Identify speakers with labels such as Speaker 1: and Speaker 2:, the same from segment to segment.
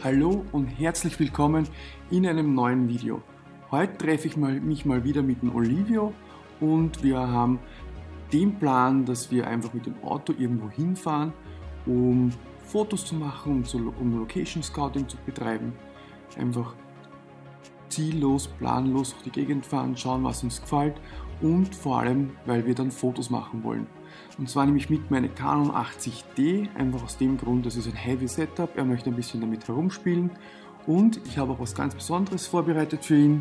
Speaker 1: Hallo und herzlich willkommen in einem neuen Video. Heute treffe ich mich mal wieder mit dem Olivio und wir haben den Plan, dass wir einfach mit dem Auto irgendwo hinfahren, um Fotos zu machen, um Location Scouting zu betreiben. Einfach ziellos, planlos durch die Gegend fahren, schauen, was uns gefällt und vor allem, weil wir dann Fotos machen wollen. Und zwar nehme ich mit meine Canon 80D, einfach aus dem Grund, das ist ein Heavy Setup, er möchte ein bisschen damit herumspielen und ich habe auch was ganz Besonderes vorbereitet für ihn.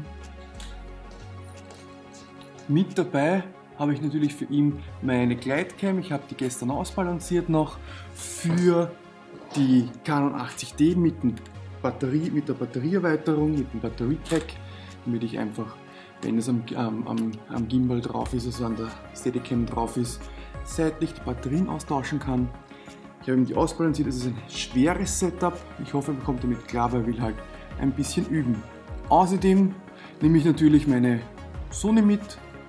Speaker 1: Mit dabei habe ich natürlich für ihn meine Glidecam, ich habe die gestern ausbalanciert noch für die Canon 80D mit der Batterieerweiterung, mit dem Batteriepack, damit ich einfach, wenn es am Gimbal drauf ist, also an der Steadicam drauf ist, seitlich die Batterien austauschen kann. Ich habe ihm die ausbalanciert, es ist ein schweres Setup, ich hoffe, er kommt damit klar, weil er will halt ein bisschen üben. Außerdem nehme ich natürlich meine Sony mit,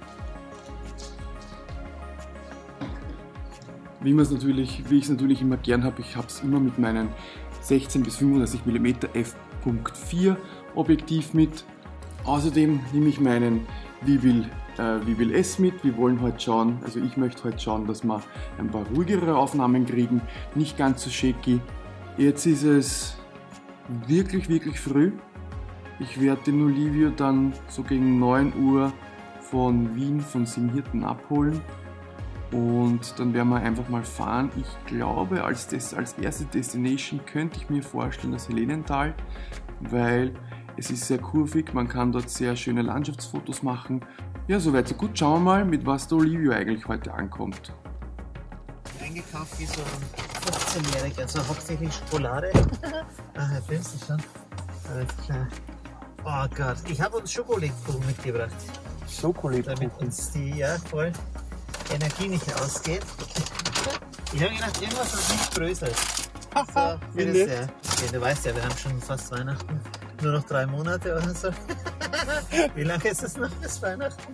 Speaker 1: wie ich es natürlich immer gern habe, ich habe es immer mit meinen 16 bis 35 mm f.4 Objektiv mit. Außerdem nehme ich meinen Vival S mit. Wir wollen heute schauen, also ich möchte heute schauen, dass wir ein paar ruhigere Aufnahmen kriegen, nicht ganz so shaky. Jetzt ist es wirklich früh. Ich werde den Olivio dann so gegen 9 Uhr von Wien, von Simhirten abholen. Und dann werden wir einfach mal fahren. Ich glaube, als erste Destination könnte ich mir vorstellen das Helenental, weil es ist sehr kurvig, man kann dort sehr schöne Landschaftsfotos machen. Ja, soweit so gut. Schauen wir mal, mit was der Olivio eigentlich heute ankommt.
Speaker 2: Eingekauft wie so ein 15-Jähriger, also hauptsächlich Schokolade. Herr Filmst schon. Alles klar. Oh Gott, ich habe uns Schokoladekuchen mitgebracht.
Speaker 1: Schokoladekuchen?
Speaker 2: Damit uns die voll Energie nicht ausgeht. Ich habe gedacht, irgendwas, was nicht bröselt. So, du weißt ja, wir haben schon fast Weihnachten. Nur noch 3 Monate oder so. Wie lange ist es noch bis Weihnachten?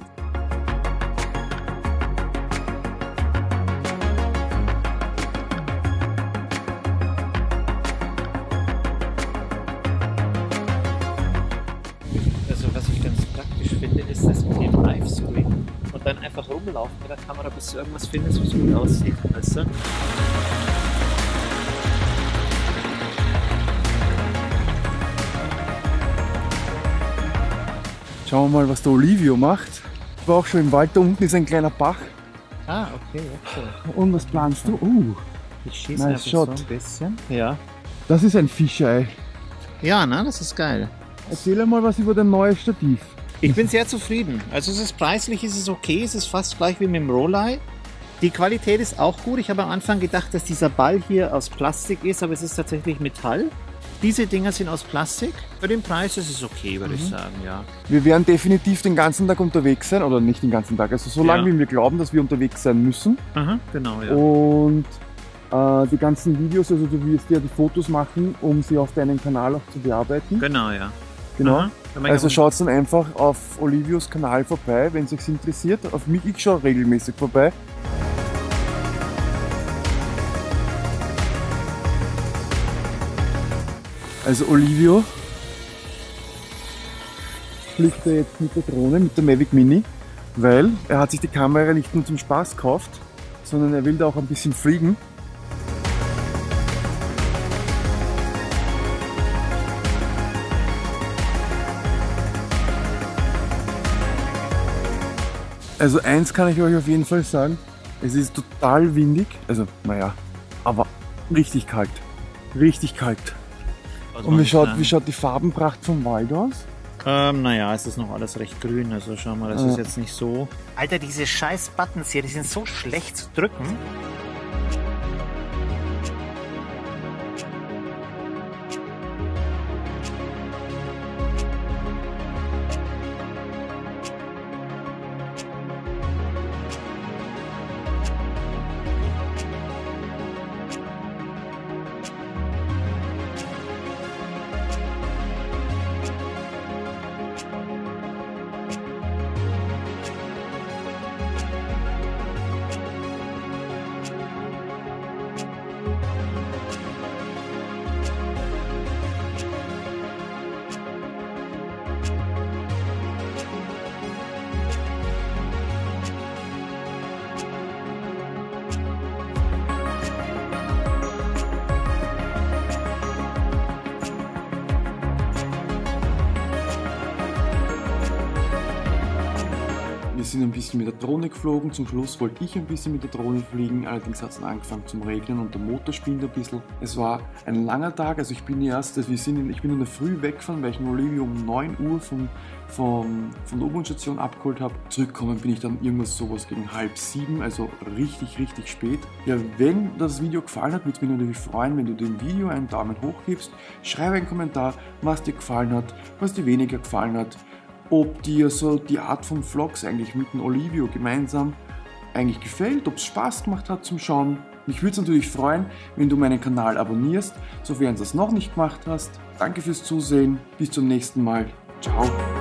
Speaker 2: Also was ich ganz praktisch finde, ist das mit dem Livescreen und dann einfach rumlaufen mit der Kamera, bis du irgendwas findest, was gut aussieht. Weißt du?
Speaker 1: Schauen wir mal, was der Olivio macht. Ich war auch schon im Wald, da unten ist ein kleiner Bach.
Speaker 2: Ah, okay, okay.
Speaker 1: Und was planst du?
Speaker 2: Ich schieße
Speaker 1: nice
Speaker 2: so ein bisschen. Ja.
Speaker 1: Das ist ein Fischei.
Speaker 2: Ja, ne, das ist geil.
Speaker 1: Erzähl einmal was über dein neues Stativ.
Speaker 2: Ich bin sehr zufrieden. Also es ist preislich, es ist okay, es ist fast gleich wie mit dem Rollei. Die Qualität ist auch gut. Ich habe am Anfang gedacht, dass dieser Ball hier aus Plastik ist, aber es ist tatsächlich Metall. Diese Dinger sind aus Plastik. Für den Preis ist es okay, würde ich sagen, ja.
Speaker 1: Wir werden definitiv den ganzen Tag unterwegs sein, oder nicht den ganzen Tag, also so lange, wie wir glauben, dass wir unterwegs sein müssen.
Speaker 2: Aha, genau, ja.
Speaker 1: Und die ganzen Videos, also du wirst ja die Fotos machen, um sie auf deinen Kanal auch zu bearbeiten.
Speaker 2: Genau, ja.
Speaker 1: Genau.
Speaker 2: Aha.
Speaker 1: Also schaut dann einfach auf Olivios Kanal vorbei, wenn es euch interessiert. Auf mich, ich schaue regelmäßig vorbei. Also Olivio fliegt er jetzt mit der Drohne, mit der Mavic Mini, weil er hat sich die Kamera nicht nur zum Spaß gekauft, sondern er will da auch ein bisschen fliegen. Also eins kann ich euch auf jeden Fall sagen, es ist total windig, also naja, aber richtig kalt, richtig kalt. Und wie schaut die Farbenpracht vom Wald aus?
Speaker 2: Naja, es ist noch alles recht grün, also schau mal, das ist jetzt nicht so... Alter, diese scheiß Buttons hier, die sind so schlecht zu drücken.
Speaker 1: sind ein bisschen mit der Drohne geflogen. Zum Schluss wollte ich ein bisschen mit der Drohne fliegen, allerdings hat es dann angefangen zum Regnen und der Motor spinnt ein bisschen. Es war ein langer Tag, also ich bin in der Früh weggefahren, weil ich in Olivia um 9 Uhr von der U-Bahn-Station abgeholt habe. Zurückgekommen bin ich dann irgendwas sowas gegen 6:30, also richtig, richtig spät. Ja, wenn das Video gefallen hat, würde es mich natürlich freuen, wenn du dem Video einen Daumen hoch gibst. Schreibe einen Kommentar, was dir gefallen hat, was dir weniger gefallen hat. Ob dir so die Art von Vlogs eigentlich mit dem Olivio gemeinsam eigentlich gefällt, ob es Spaß gemacht hat zum Schauen. Mich würde es natürlich freuen, wenn du meinen Kanal abonnierst, sofern du es noch nicht gemacht hast. Danke fürs Zusehen, bis zum nächsten Mal. Ciao.